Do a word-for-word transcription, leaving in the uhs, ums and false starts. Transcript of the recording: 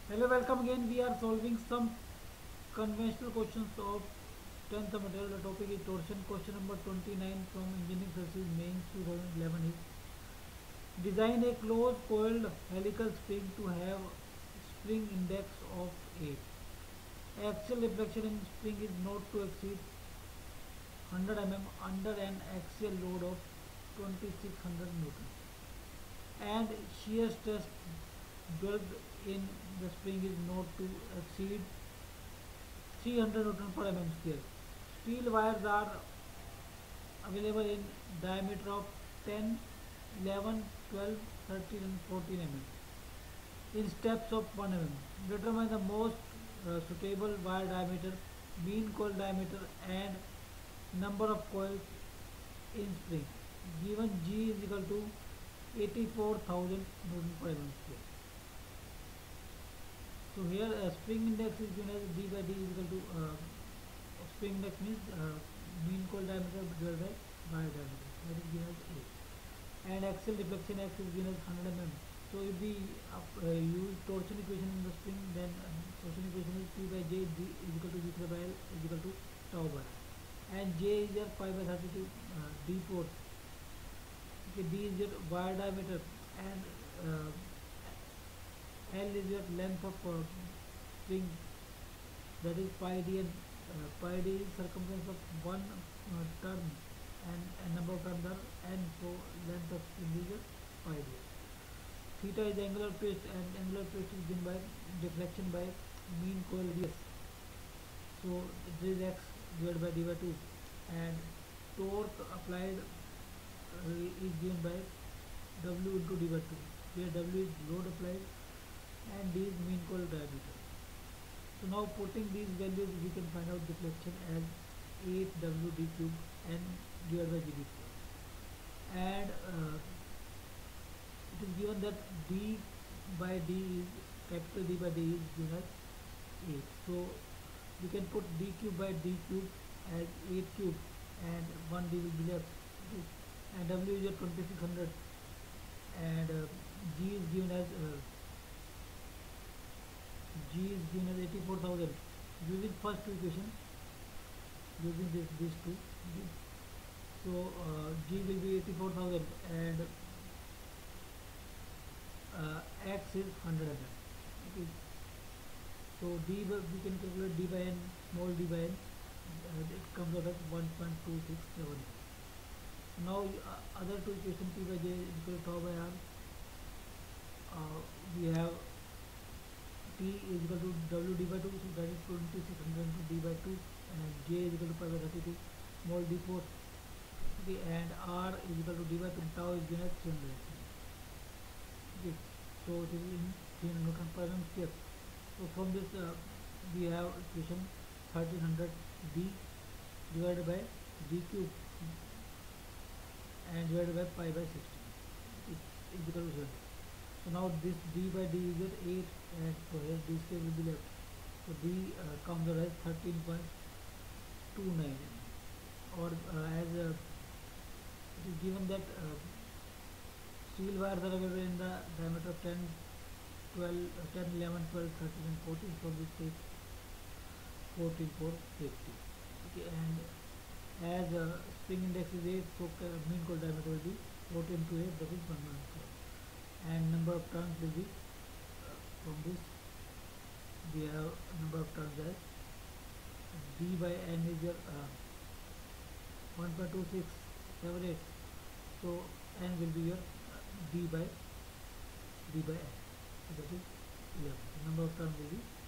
Hello, welcome again. We are solving some conventional questions of tenth material. The topic is torsion. Question number twenty-nine from Engineering Services Mains twenty eleven is design a closed coiled helical spring to have spring index of eight. Axial deflection in spring is not to exceed one hundred millimeters under an axial load of twenty-six hundred newton. And shear stress built in the spring is not to exceed three hundred newton per mm square. Steel wires are available in diameter of ten, eleven, twelve, thirteen and fourteen mm in steps of one millimeter. Determine the most uh, suitable wire diameter, mean coil diameter and number of coils in spring. Given G is equal to eighty-four thousand newton per mm square. So here uh, spring index is given as d by d is equal to uh, spring index means uh, mean coil diameter divided by wire diameter, that is given as A. And axial deflection x is given as one hundred millimeters. So if we uh, use torsion equation in the spring, then uh, torsion equation is P by J d is equal to V square by L is equal to tau by R. And J is your pi by thirty-two, uh, d force. Okay, d is your wire diameter and uh, L is your length of uh, string, that is pi d, and uh, pi d is circumference of one uh, turn and, and number of turns are n, so length of string is your pi d. Theta is angular twist and angular twist is given by deflection by mean coil radius. So this is x divided by d by two, and torque applied uh, is given by W into d by two, where W is load applied and d is mean coil diameter. So now putting these values, we can find out deflection as eight W d cube n divided by G d square. And uh, it is given that d by d is capital D by d is given as eight. So we can put d cube by d cube as eight cube and one d will be left. Okay. And W is at twenty-six hundred and uh, G is given as uh, G is given as eighty-four thousand. Using first two equation, using this these two, okay. So uh, G will be eighty-four thousand and uh, X is one hundred. Okay. So D by, we can calculate D by n, small d by n, uh, it comes out as one point two six seven. Now uh, other two equations, P by J is equal to tau by R. Uh, we have T is equal to W d by two, so that is twenty-six hundred into d by two, and J is equal to pi by thirty-two, small d force. Okay, and R is equal to d by two, tau is given as three hundred. Okay, so it is in three hundred newton per mm square. So from this uh, we have equation thirteen hundred d divided by d cube and divided by pi by sixteen is equal to zero. So now this d by d is at eight, and so here d square will be left. So d uh, comes out as thirteen point two nine, or uh, as uh, it is given that uh, steel wires are available in the diameter of ten, twelve, uh, ten, eleven, twelve, thirteen and fourteen, so we take fourteen for safety. Okay, and as uh, spring index is eight, so uh, mean coil diameter will be fourteen to eight, that is one hundred twelve. And number of turns will be uh, from this we have number of turns as d by n is your uh, one point two six seven eight, so n will be your uh, d by d by n, so that is eleven. The number of turns will be